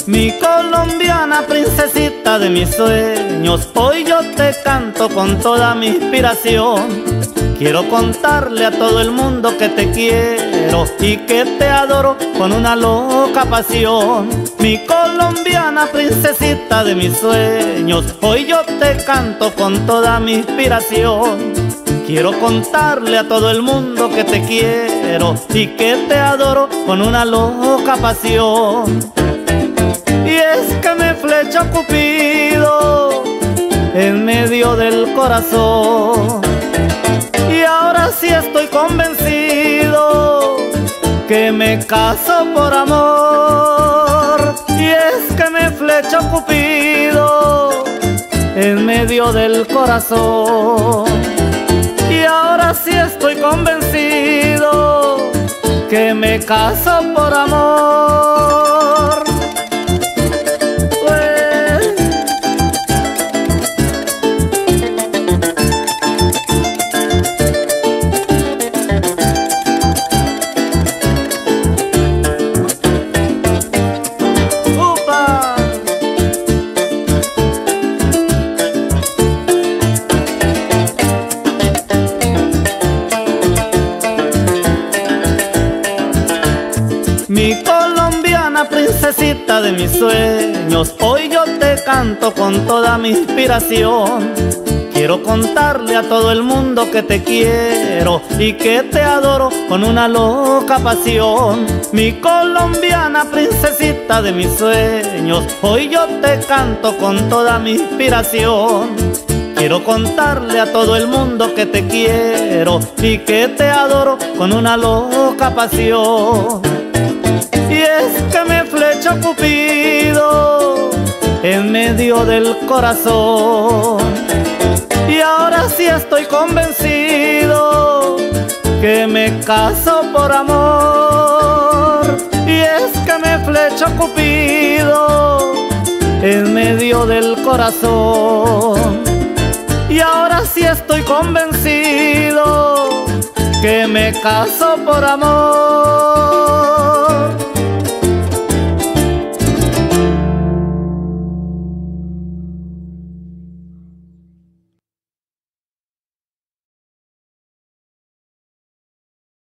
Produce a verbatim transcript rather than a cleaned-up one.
Mi colombiana princesita de mis sueños, hoy yo te canto con toda mi inspiración. Quiero contarle a todo el mundo que te quiero y que te adoro con una loca pasión. Mi colombiana princesita de mis sueños, hoy yo te canto con toda mi inspiración. Quiero contarle a todo el mundo que te quiero y que te adoro con una loca pasión. Y es que me flecha Cupido en medio del corazón, y ahora sí estoy convencido que me caso por amor. Y es que me flecha Cupido en medio del corazón, y ahora sí estoy convencido que me caso por amor. Mi colombiana princesita de mis sueños, hoy yo te canto con toda mi inspiración. Quiero contarle a todo el mundo que te quiero y que te adoro con una loca pasión. Mi colombiana princesita de mis sueños, hoy yo te canto con toda mi inspiración. Quiero contarle a todo el mundo que te quiero y que te adoro con una loca pasión. Y es que me flecha Cupido en medio del corazón, y ahora sí estoy convencido que me caso por amor. Y es que me flecha Cupido en medio del corazón, y ahora sí estoy convencido que me caso por amor.